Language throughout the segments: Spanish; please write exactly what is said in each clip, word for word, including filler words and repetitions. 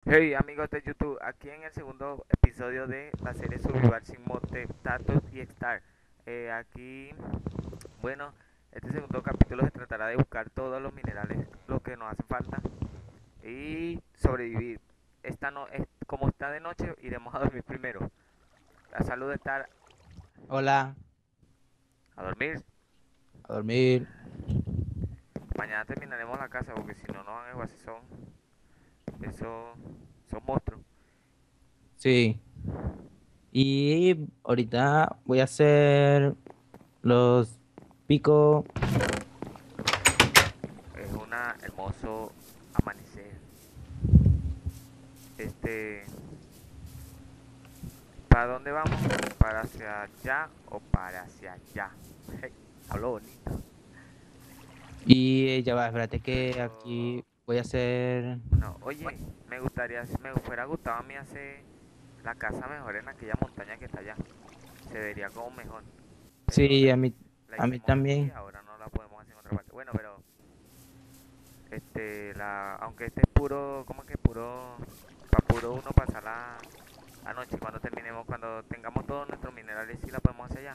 Hey amigos de YouTube, aquí en el segundo episodio de la serie Survival sin Mote, Tatos y Star. Eh, aquí, bueno, este segundo capítulo se tratará de buscar todos los minerales, lo que nos hacen falta y sobrevivir. Esta no, es, como está de noche, iremos a dormir primero. La salud de estar Hola, a dormir. a dormir. Mañana terminaremos la casa porque si no nos van a igual si son, eso, son monstruos. Sí. Y ahorita voy a hacer los picos. Es un hermoso amanecer. Este, ¿Para dónde vamos? ¿Para hacia allá o para hacia allá? Hey, hablo bonito. Y ya va, espérate que Pero, aquí voy a hacer. no, oye, me gustaría, me fuera gustado a mí hacer la casa mejor en aquella montaña que está allá. Se vería como mejor. Pero Sí, la, a mí, la a mí hicimos aquí, también. ahora no la podemos hacer en otra parte. Bueno, pero, este, la, aunque este es puro, ¿cómo que puro? Para puro uno pasar la, la noche. Cuando terminemos, cuando tengamos todos nuestros minerales, sí la podemos hacer allá.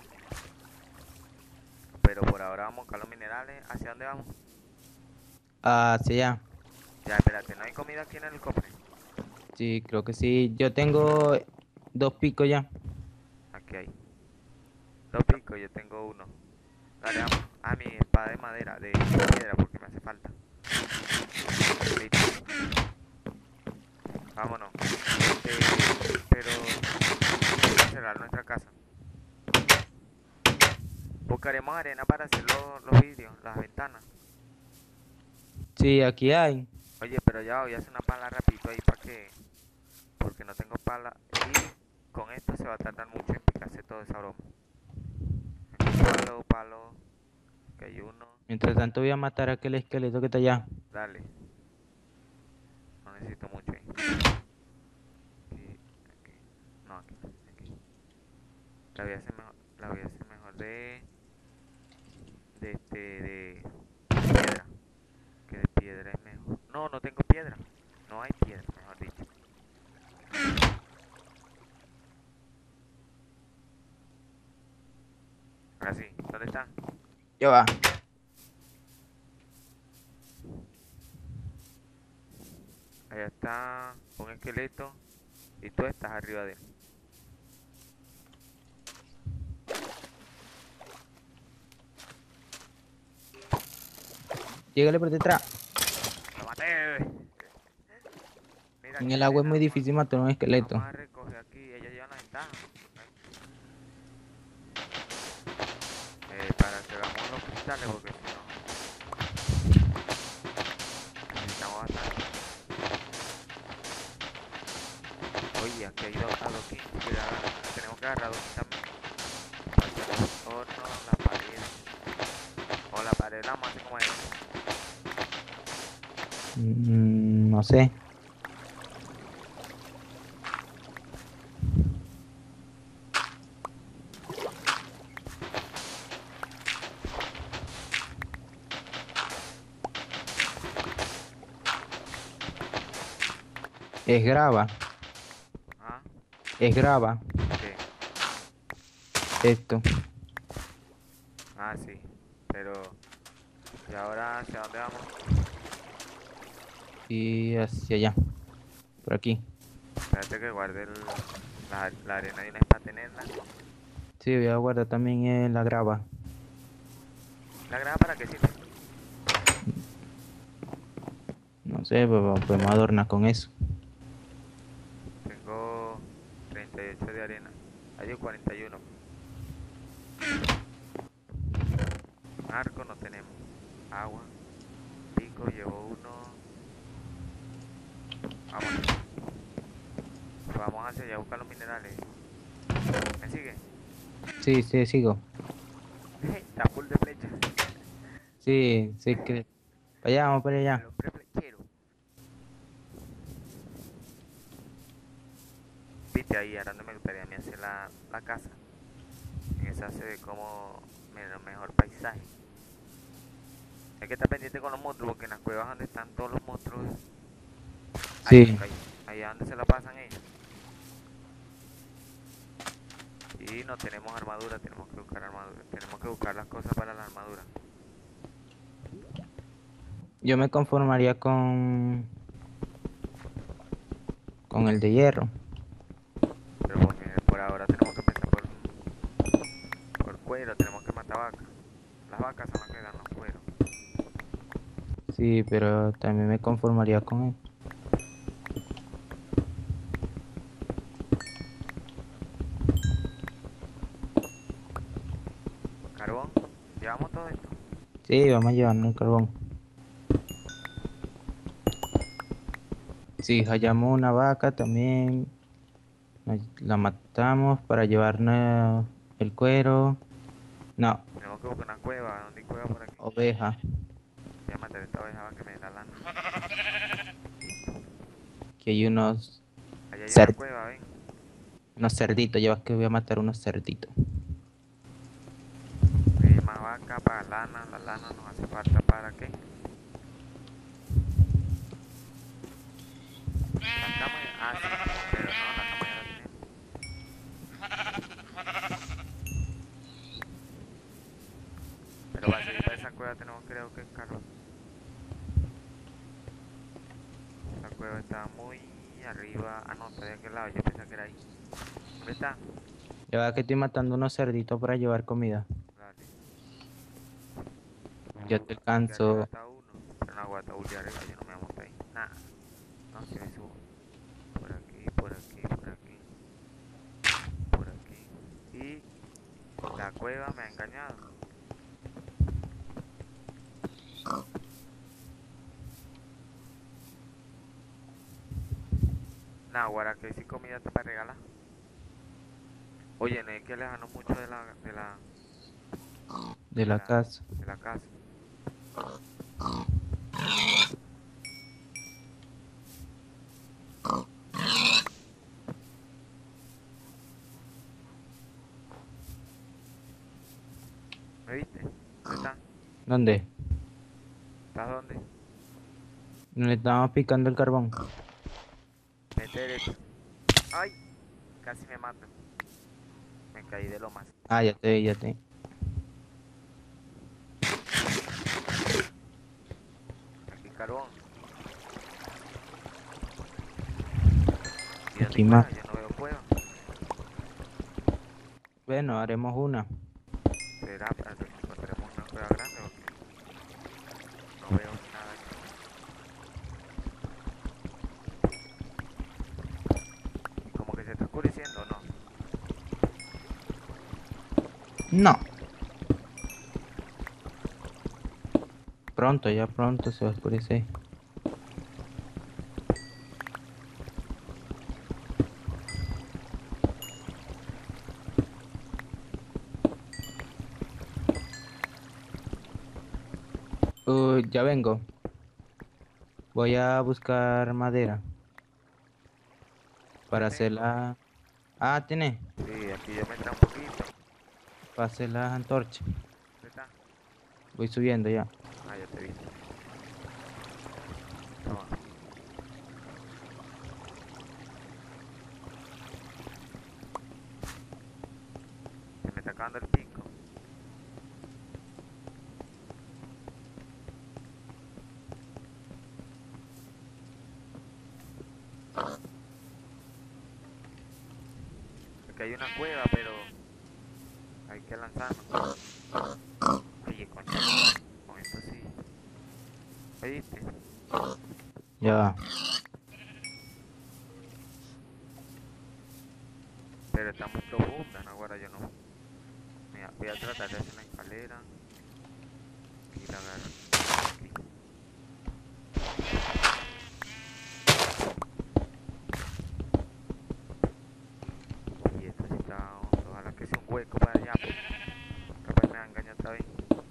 Pero por ahora vamos a buscar los minerales. ¿Hacia dónde vamos? Hacia allá. Ya, espérate, no hay comida aquí en el cofre. Sí, creo que sí. Yo tengo dos picos ya. Aquí hay dos picos, yo tengo uno. Dale, vamos. Ah, mi espada de madera, de piedra, porque me hace falta. Listo, vámonos. Este, pero hay que cerrar nuestra casa. Buscaremos arena para hacer los, los vidrios, las ventanas. Sí, aquí hay. Oye, pero ya voy a hacer una pala rapidito ahí para que, porque no tengo pala. Y con esto se va a tardar mucho en picarse todo esa broma. Aquí palo, palo, que hay uno. Mientras tanto voy a matar a aquel esqueleto que está allá. Dale, no necesito mucho ahí. Aquí, aquí. No, aquí, aquí. La voy a hacer mejor, la voy a hacer mejor de, de este, de, de piedra. Que de piedra es mejor. No, no tengo piedra. No hay piedra, mejor dicho. Ahora sí, ¿dónde está? Ya va. Allá está un esqueleto y tú estás arriba de él. Llégale por detrás. ¡Lo maté! Mira, En aquí hay el agua es arena, muy vamos difícil matar a un a, vamos esqueleto. a recoger aquí. Ellos llevan la ventaja. Eh, para que hagamos los cristales porque si no necesitamos bastante. Oye, aquí hay dos adoquines que ya tenemos que agarrar dos también. Para hacer los hornos, la pared. O la pared la más como es. Mm, no sé. Es grava. ¿Ah? Es grava. ¿Qué? Esto. Ah, sí. Pero, ¿y ahora hacia dónde vamos? Y hacia allá. Por aquí. Espérate que guarde el, la, la arena de una vez para tenerla. Sí, voy a guardar también en la grava. ¿La grava para qué sirve? No sé, pero podemos adornar con eso. Tengo treinta y ocho de arena. Hay cuarenta y uno. Arco no tenemos. Agua. Pico llevo uno. Vámonos. Vamos hacia allá a buscar los minerales. ¿Me sigue? Sí, sí, sigo. Está full de flechas. Sí, sí que. Para allá, vamos para El allá. hombre flechero. Viste ahí, ahora no me gustaría a mí hacer la, la casa. En esa se ve como el mejor paisaje. Hay que estar pendiente con los monstruos porque en las cuevas donde están todos los monstruos. Ay, me Sí, caí. Allá no tenemos armadura, tenemos que buscar armadura. Tenemos que buscar las cosas para la armadura. Yo me conformaría con, con el de hierro. Pero porque por ahora tenemos que empezar por, por cuero, tenemos que matar vacas. Las vacas son las que dan los cueros. Sí, pero también me conformaría con él. Carbón, llevamos todo esto. Sí, vamos a llevarnos el carbón. Si hallamos una vaca también nos- la matamos para llevarnos el cuero. No, Tenemos que buscar una cueva. ¿Dónde hay cueva por aquí? oveja. Voy a matar esta oveja para que me dé la lana. Que hay unos, Allá hay una cer- cueva, ven. unos cerditos. Ya vas que voy a matar unos cerditos. Hay más vaca para lana. La lana nos hace falta para qué. La cama ya... Ah, sí. Pero no, la cama ya la tenemos. Pero para seguir para esa cueva tenemos creo que carbón. Esa cueva está muy arriba. Ah, no, está de aquel lado. Yo pensaba que era ahí. ¿Dónde está? Ya va que estoy matando unos cerditos para llevar comida. Dale. Ya te Aquí arriba alcanzo. está uno. Pero no aguanta bullear arriba. Yo no me voy a montar ahí. Nah. No, si me subo. Por aquí, por aquí, por aquí. Por aquí. Y la cueva me ha engañado. Nah, guara, que si comida te para regalar. Oye, no hay que alejarnos mucho de la, de la, De de la la, casa. de la casa. ¿Me viste? ¿Dónde estás? ¿Dónde? ¿Estás dónde? Le estamos picando el carbón. Vete derecho. ¡Ay! Casi me matan. Me caí de lo más. Ah, ya te vi, ya te vi. Aquí carbón. ¿Y dónde Aquí hay más. cueva? Yo no veo cueva. Bueno, haremos una. ¿Será para que encontremos una cueva grande o qué? No veo nada aquí. Como que se está oscureciendo, ¿no? No. Pronto, ya pronto se va a oscurecer. Uh, ya vengo. Voy a buscar madera Ya para hacer tengo. la... Ah, tiene. Sí, aquí yo me trae un poquito. Para hacer las antorchas. ¿Dónde está? Voy subiendo ya. Ah, ya te vi. Toma. Se me está acabando el pico. Aquí hay una cueva, pero hay que lanzarnos. Oye, concha, con esto sí. ¿Oíste? Ya va. Pero está muy profunda, ¿no? Ahora yo no. Mira, voy a tratar de hacer una escalera. Aquí la agarro. Aquí. Y esto sí está hondo. Ojalá que sea un hueco para allá. Pues. Capaz me engaña otra vez.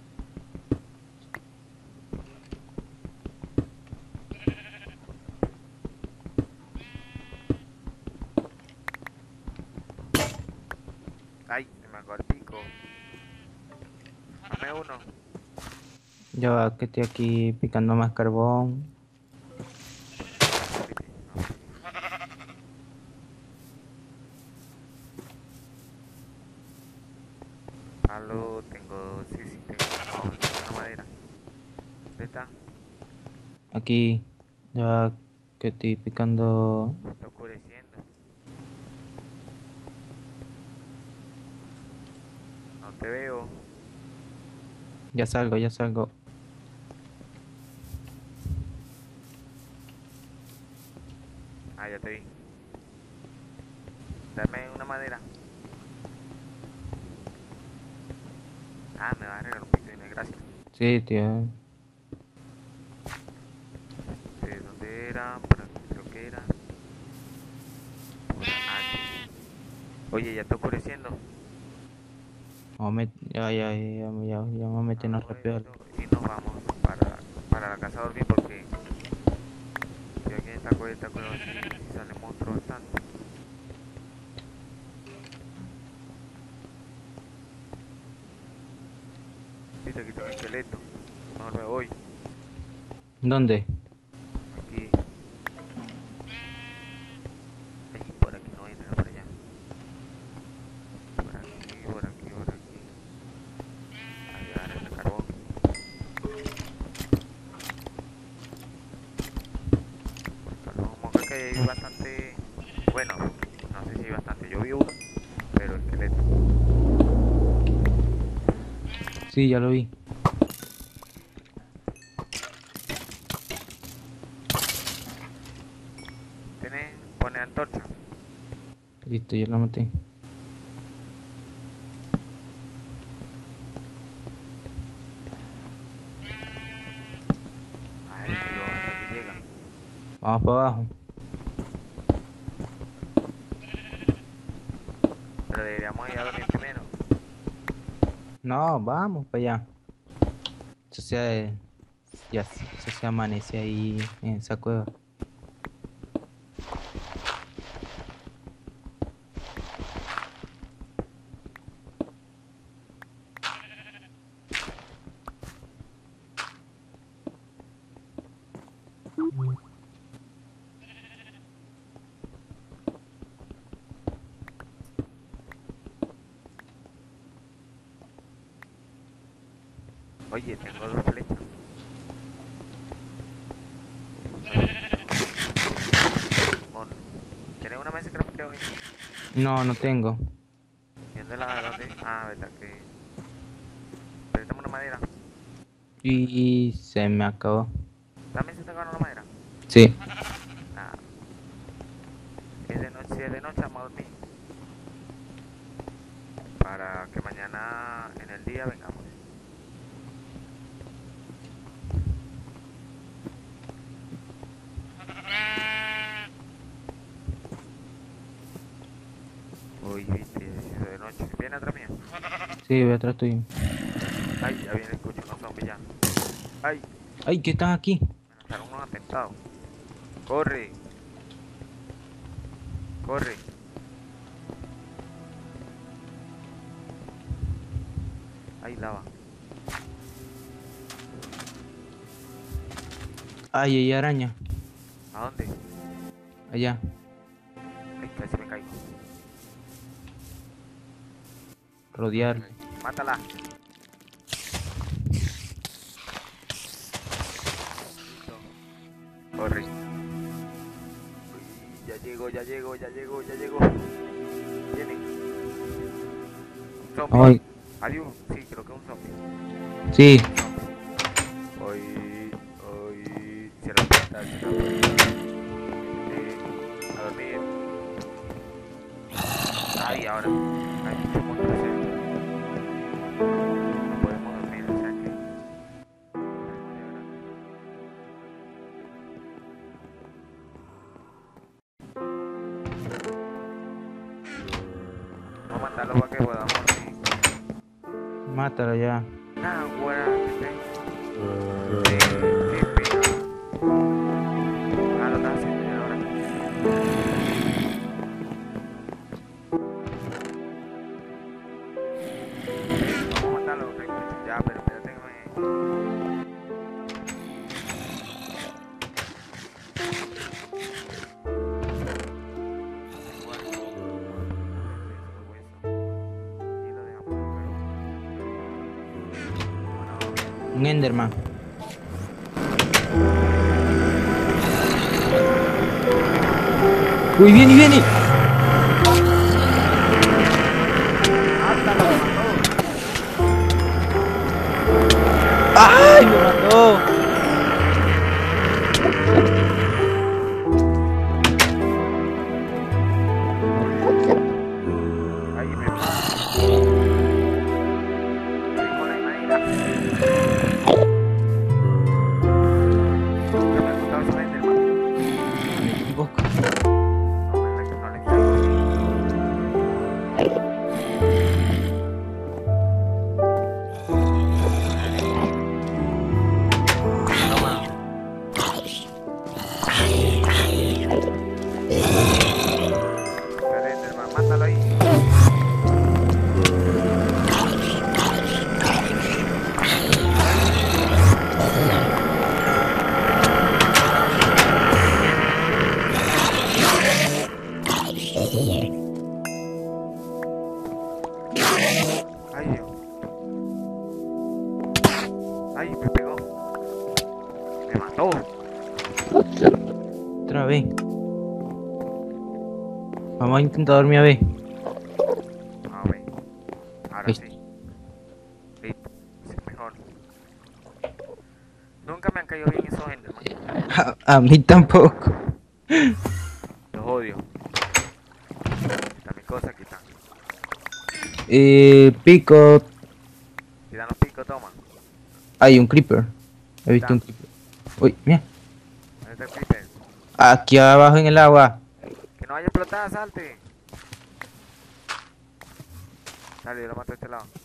Ay, se me acabó el pico. Dame uno. Ya va que estoy aquí picando más carbón. ¿Viste? No. Aló, tengo, sí, sí, tengo no, tengo una madera. ¿Dónde está? Aquí, ya que estoy picando. Está oscureciendo. No te veo. Ya salgo, ya salgo. Ah, ya te vi. Dame una madera. Ah, me vas a regalar un pingüino, gracias. Sí, tío. ¿De dónde era? Por aquí creo que era. Por aquí. Oye, ya está oscureciendo. Vamos a met- Ya, ya, ya, ya, ya, ya vamos a Ah, meternos rápido. al- bueno. Y nos vamos para, para la casa a dormir porque si aquí en esta cueva, esta cueva sí, sí sale monstruo bastante. Viste, aquí está un esqueleto. Mejor me voy. ¿Dónde? Aquí. Ay, por aquí no entra, por allá. Por aquí, por aquí, por aquí. Ahí agarra ese carbón. Como creo que hay bastante. Bueno, no sé si hay bastante. Yo vi uno, pero esqueleto. Sí, ya lo vi. ¿Tienes? Pone antorcha. Listo, ya lo maté. Ay, Dios, hasta que llega. Vamos para abajo. Pero deberíamos ir a dormir primero. No, vamos para allá. Eso se, ya, eso se amanece ahí en esa cueva. Oye, tengo dos flechas. Mon. ¿Tienes una mesa de crafteo ahí? No, no tengo. ¿Dónde la dónde? Ah, verdad que. Préstame una madera. Y se me acabó. Dame si te gano una madera. Sí. Nada. Es de noche, si es de noche, vamos a dormir. Para que mañana en el día vengamos. Uy, viste, eso de noche. ¿Viene atrás mía? Sí, voy atrás tuyo. Ay, ya viene, escucho unos zombies ya. Ay, ¡Ay, que están aquí! me lanzaron unos atentados. Corre, corre. Ay, lava. ¡Ay, hay araña! ¿A dónde? Allá. Ay, casi me caigo. Rodear. Mátala. Listo. Corre. Uy, ya llego, ya llego, ya llego, ya llego. Viene. Un zombie. ¡Ay! Adiós. Sí, creo que es un zombie. Sí. Hoy, hoy, cierra la puerta, cierra la puerta. Eh, a dormir. Ay, ahora. Hay mucho monstruo cerca. No podemos dormir, o sea que. Vamos a matarlo para que podamos dormir. Mátalo ya. Nah, güera, ¿viste? Eh, qué pena. Ah, lo estás haciendo ya ahora. Vamos a matarlo, Rico. Ya, pero espérate que me. Tengo algo. Ese hueso. Y lo dejamos, pero. Un Enderman. Uy, viene, viene. ¡Mátalo, me mató! ¡Ay, me mató! Ahí me mata. Estoy con la madera. ¿Qué me ha gustado ese Enderman? Tampoco. No, me la que no le caigo. Toma. Dale, Enderman, mátalo ahí. Ay, Dios. Ay, me pegó. Me mató. Otra vez. Vamos a intentar dormir a ver. A ver. Ahora Listo. sí. Listo. Sí, mejor. Nunca me han caído bien esos Enderman. A, a mí tampoco. Los odio. Está mi cosa, aquí están. Eh, pico. Tiran los picos, toma. Hay un creeper. He visto Ya. un creeper. Uy, mira. ¿Dónde está el creeper? Aquí abajo en el agua. Que no vaya a explotar, salte. Dale, yo lo mato de este lado.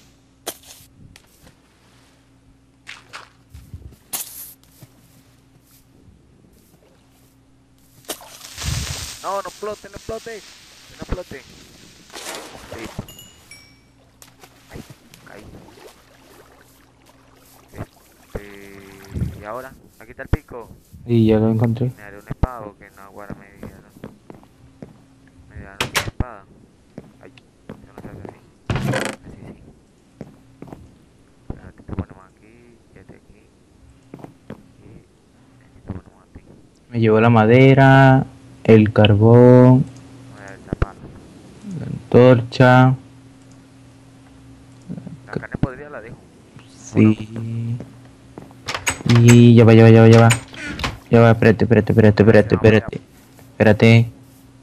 No, no explote, no explote. Que no explote. Listo. Ay, caí. Este... Y ahora, aquí está el pico. Y ya lo encontré. Me haré un espada que no aguarda me dieron. Me dieron una espada. Ay, eso no se hace así. Así sí. Espérate, te ponemos aquí, este aquí. Y aquí te ponemos a ti. Me llevó la madera, el carbón, Voy a ver esta pala. la antorcha. La carne podrida la dejo. Sí. Y ya va, ya va, ya va, ya va. Ya va, espérate, espérate, espérate, espérate, espérate. Espérate.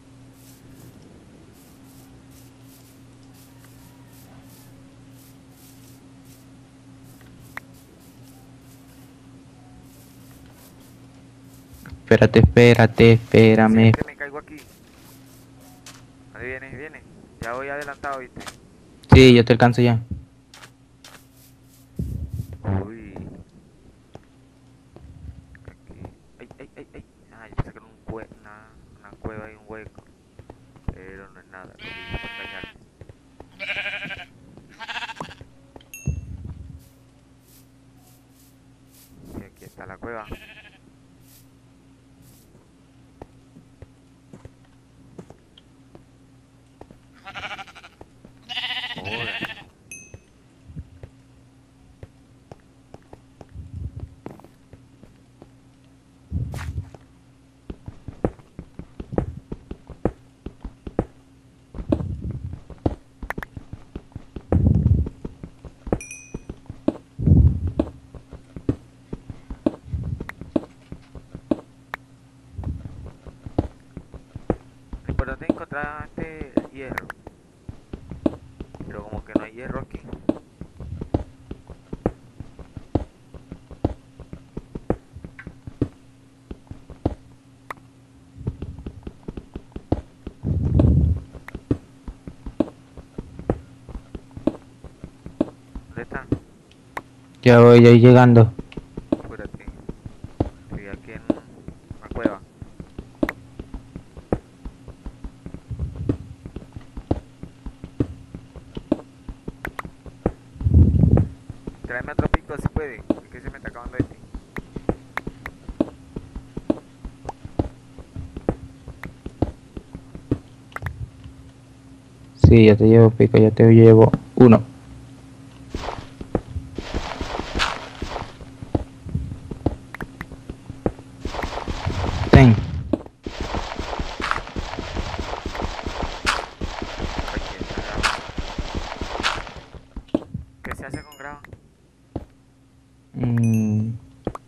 Espérate, espérate, espérame. Siempre me caigo aquí. Ahí viene, viene. Ya voy adelantado, viste. Sí, yo te alcanzo ya. Uy. Aquí. Ay, ay, ay, ay. Ah, yo pensé que era un cue una, una cueva y un hueco. Pero no es nada. Lo que hice fue engañarme. Y aquí está la cueva. Joder. Lo importante es encontrar este hierro. Pero como que no hay hierro aquí. ¿Dónde está? Ya voy, ya voy llegando. Espérate. Estoy aquí en una cueva. Tráeme otro pico si puede. Es que se me está acabando este. Sí, ya te llevo pico, ya te llevo uno.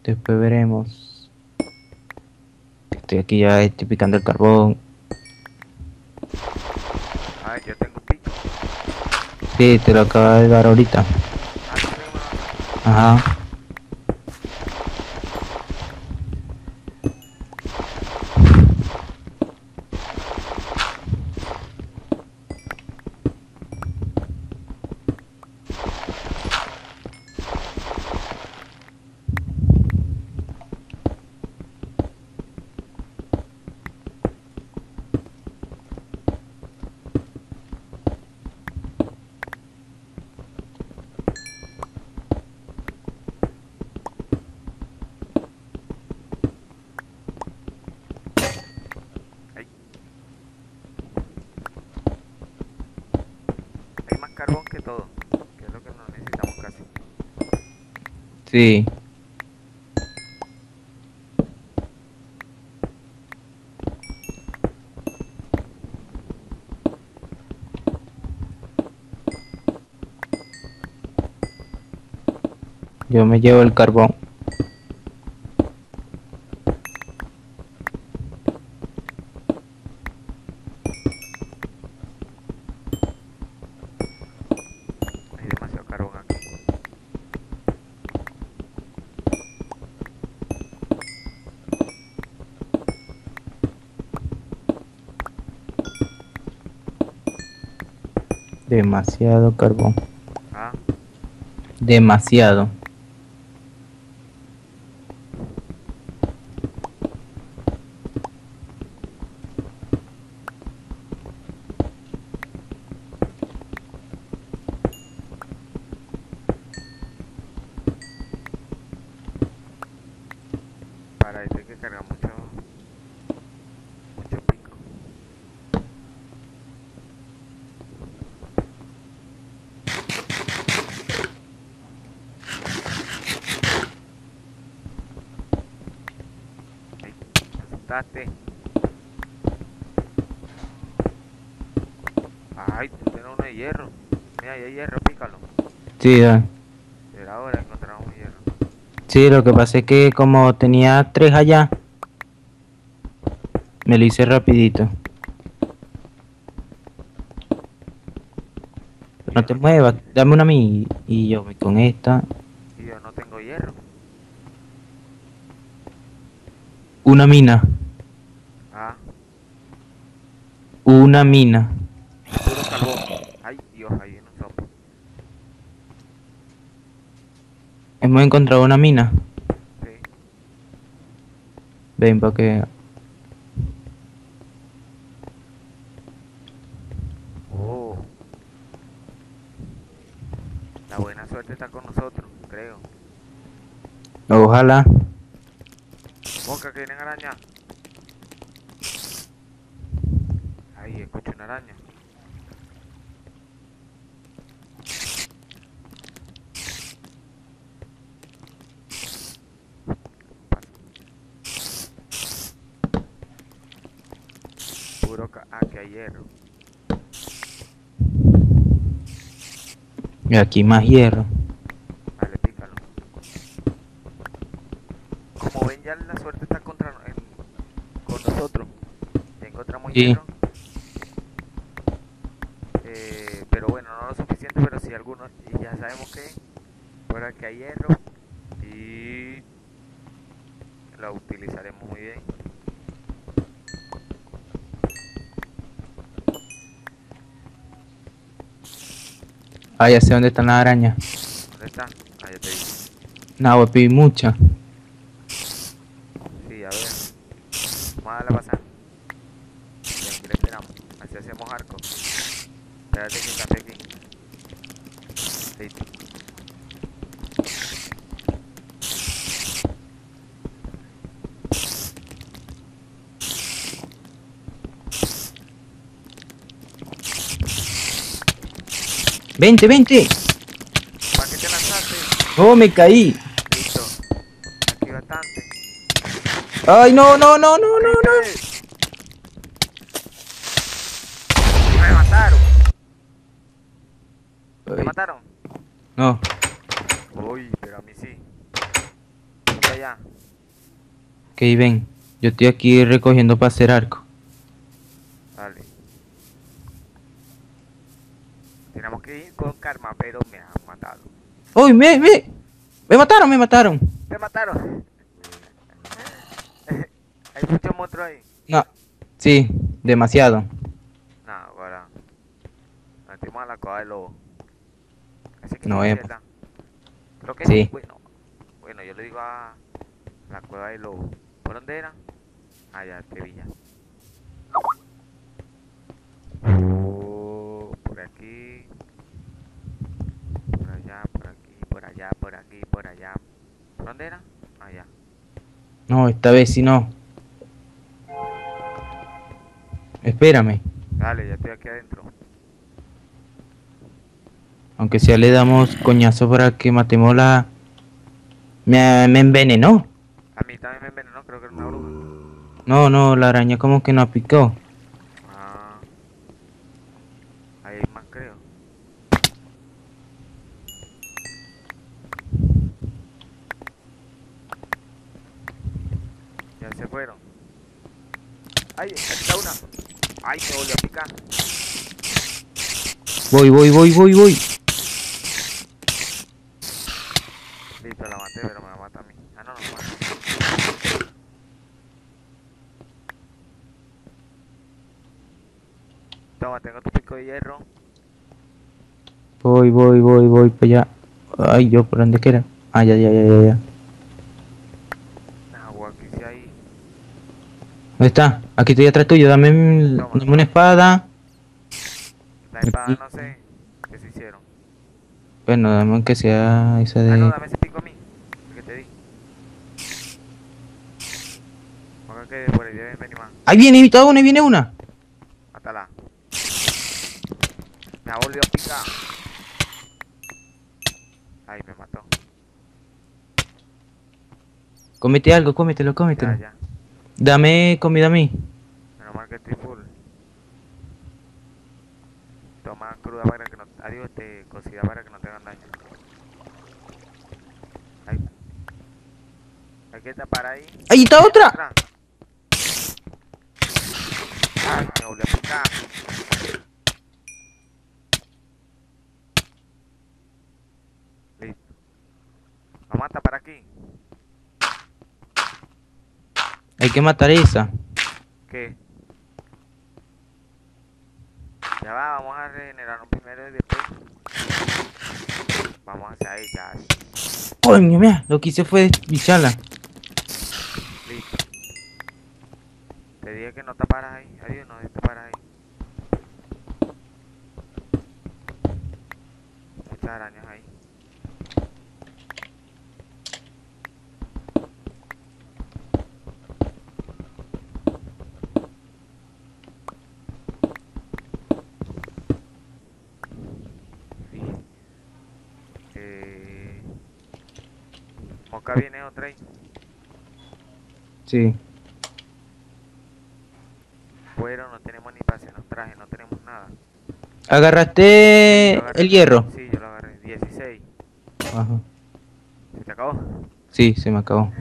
Después veremos. Estoy aquí ya, estoy picando el carbón. Ay, yo tengo pico. Sí, te lo acabo de dar ahorita. Ah, ¿tú tienes una- Ajá. Ay, hay más carbón que todo, que es lo que no necesitamos casi. Sí. Yo me llevo el carbón. Hay demasiado carbón aquí. Demasiado carbón. Ah, Demasiado. para esto hay que cargar mucho, mucho pico. Ay, te asustaste. Ay, tú tienes uno de hierro. Mira, ahí hay hierro, pícalo. Sí, da. Era ahora encontramos hierro. Sí, lo que pasa es que como tenía tres allá, me lo hice rapidito. Y No yo te no tengo, muevas, dame una a mí y yo voy con esta. y yo no tengo hierro. Una mina, Ah, una mina. puro carbón. Ay, Dios, ahí viene un zombie. Hemos encontrado una mina. Sí. Ven para que... Oh, la buena suerte está con nosotros, creo. Ojalá. Boca que vienen araña. Ay, escucho una araña. Puro ca ah, que hay hierro. Y aquí más hierro. Vale, pícalo. Como ven, ya la suerte está contra en- con nosotros. Ya encontramos Sí. hierro. Eh, pero bueno, no lo suficiente, pero sí algunos. Y ya sabemos que por aquí hay hierro. Y lo utilizaremos muy bien. Ah, ya sé dónde están las arañas. ¿Dónde está? Ah, ya te dije. No, voy a pedir muchas. Sí, a ver. Vamos a darle a pasar. Y aquí le esperamos. Así hacemos arco. Espérate que cambie aquí. Listo. Vente, vente. ¿Para qué te lanzaste? Oh, me caí. Listo. Aquí bastante. Ay, no, no, no, no, no, no. ¡Viste! Me mataron. ¿Te Ay, mataron? no. Uy, pero a mí sí. Vente allá. ven. Yo estoy aquí recogiendo para hacer arco. Dale. Tenemos que ir con calma, pero me han matado. ¡Uy, me, me! ¡Me mataron, me mataron! ¡Me mataron! Hay muchos monstruos ahí. No. Sí, demasiado. No, ahora. Nos metimos a la cueva del lobo. Así que No sí, vemos. ¿verdad? Creo que Sí. sí. Bueno, bueno, yo le digo a la cueva del lobo. ¿Por dónde era? Allá, Sevilla. Oh, por aquí. Por allá, por aquí, por allá, por aquí, por allá. ¿Por dónde era? Allá. No, esta vez sí no. Espérame. Dale, ya estoy aquí adentro. Aunque sea le damos coñazo para que matemos la... Me, me envenenó. A mí también me envenenó, creo que era una bruja. No, no, la araña como que no picó. Ah, ahí hay más, creo. Ya se fueron. ¡Ay! Aquí está una. ¡Ay! Me volvió a picar. Voy, voy, voy, voy, voy. Listo, la maté, pero me la mata a mí. Ah, no, no me mata. Toma, tengo tu pico de hierro. Voy, voy, voy, voy para allá. Ay, yo, ¿por dónde que era? Ah, ya, ya, ya, ya, ya. Agua, aquí sí hay. ¿Dónde está? Aquí estoy atrás tuyo. Dame, un- Toma. dame una espada. La espada, Aquí. no sé qué se hicieron. Bueno, dame aunque sea esa Ah, no, de... dame ese pico a mí. El que te di. Ojalá que por ahí deben venir más. ¡Ahí viene, invitado una, ahí viene una! Mátala. Me ha volvido a picar. Ay, me mató. Cómete algo, cómetelo, Ya, cómetelo. ya. Dame comida a mí. Menos mal que estoy full. Toma cruda para que no... Adiós, este, cocida para que no tengan daño. Hay, hay que tapar ahí. ¡Ahí está otra! Otra. Ay, me volvió a picar. Listo. Vamos a tapar aquí. Hay que matar esa. ¿Qué? Ya va, vamos a regenerarnos primero y después vamos hacia ahí, ya. Coño, mira, lo que hice fue bicharla. Listo. Te dije que no taparas ahí. Adiós, no taparas ahí. Muchas arañas ahí. Eh... Moca viene otra ahí. Sí. Pero no tenemos ni para hacernos traje, no tenemos nada. ¿Agarraste Yo agarré- el hierro? Sí, yo lo agarré. dieciséis. Ajá. ¿Se te acabó? Sí, se me acabó.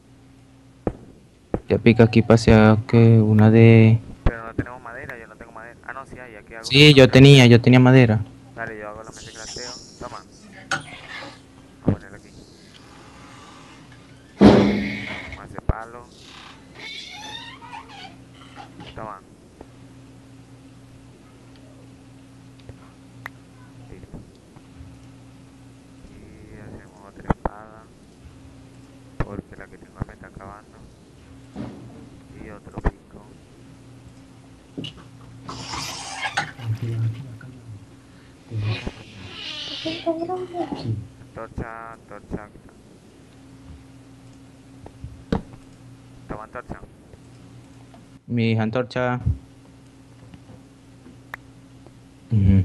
Ya pica aquí pasea que una de... Pero no tenemos madera, yo no tengo madera. Ah, no, sí hay, aquí hago Sí, una yo mesa. tenía, yo tenía madera. Dale, yo hago la mesa de crafteo. Toma. Vamos a ponerla aquí. Vamos a hacer palo. Toma. Listo. Y hacemos otra espada. Porque la que tengo me está acabando. Y otro pico. Antorcha, antorcha. Aquí está. Toma antorcha. Mi antorcha. Ujú.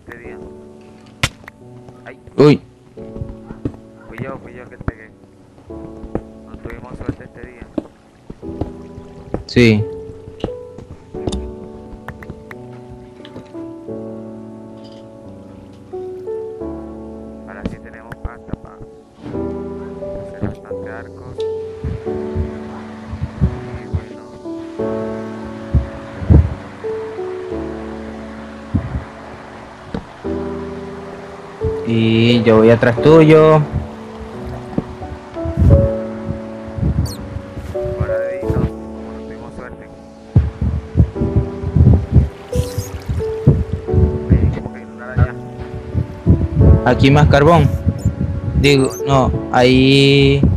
este día. Ay, Uy, fui yo, fui yo el que te pegué. No tuvimos suerte este día. sí. Ahora sí tenemos pasta para hacer bastante arcos. Y bueno, Y yo voy atrás tuyo. ahora dedito, como no tuvimos suerte. Oye, como que hay una araña. Aquí más carbón. Digo, no, ahí